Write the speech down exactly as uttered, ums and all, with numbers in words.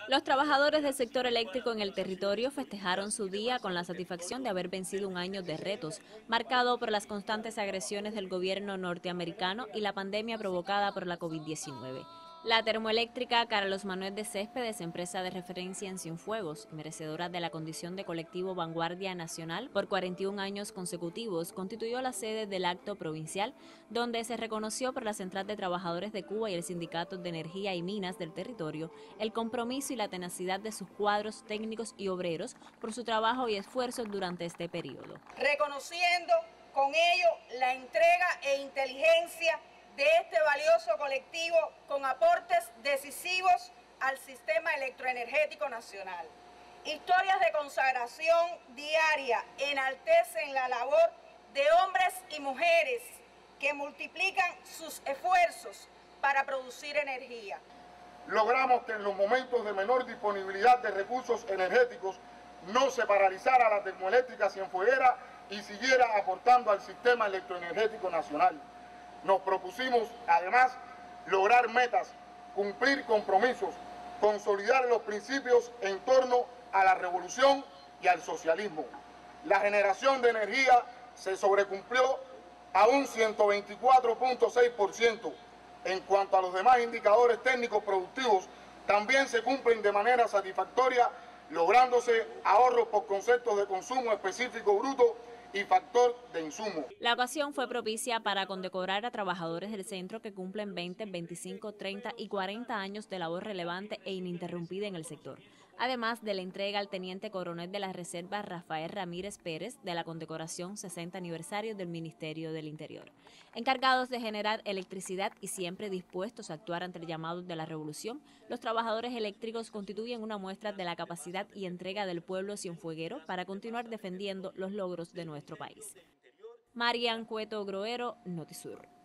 Los trabajadores del sector eléctrico en el territorio festejaron su día con la satisfacción de haber vencido un año de retos, marcado por las constantes agresiones del gobierno norteamericano y la pandemia provocada por la COVID diecinueve. La termoeléctrica Carlos Manuel de Céspedes, empresa de referencia en Cienfuegos, merecedora de la condición de colectivo Vanguardia Nacional por cuarenta y un años consecutivos, constituyó la sede del acto provincial, donde se reconoció por la Central de Trabajadores de Cuba y el Sindicato de Energía y Minas del territorio el compromiso y la tenacidad de sus cuadros técnicos y obreros por su trabajo y esfuerzos durante este periodo. Reconociendo con ello la entrega e inteligencia de este valioso colectivo con aportes decisivos al sistema electroenergético nacional. Historias de consagración diaria enaltecen la labor de hombres y mujeres que multiplican sus esfuerzos para producir energía. Logramos que en los momentos de menor disponibilidad de recursos energéticos no se paralizara la termoeléctrica cienfueguera y siguiera aportando al sistema electroenergético nacional. Nos propusimos, además, lograr metas, cumplir compromisos, consolidar los principios en torno a la revolución y al socialismo. La generación de energía se sobrecumplió a un ciento veinticuatro punto seis por ciento. En cuanto a los demás indicadores técnicos productivos, también se cumplen de manera satisfactoria, lográndose ahorros por conceptos de consumo específico bruto y factor de insumo. La ocasión fue propicia para condecorar a trabajadores del centro que cumplen veinte, veinticinco, treinta y cuarenta años de labor relevante e ininterrumpida en el sector, además de la entrega al teniente coronel de la Reserva Rafael Ramírez Pérez de la condecoración sesenta aniversario del Ministerio del Interior. Encargados de generar electricidad y siempre dispuestos a actuar ante el llamado de la revolución, los trabajadores eléctricos constituyen una muestra de la capacidad y entrega del pueblo cienfueguero para continuar defendiendo los logros de nuestro país. Marian Cueto Groero, Notisur.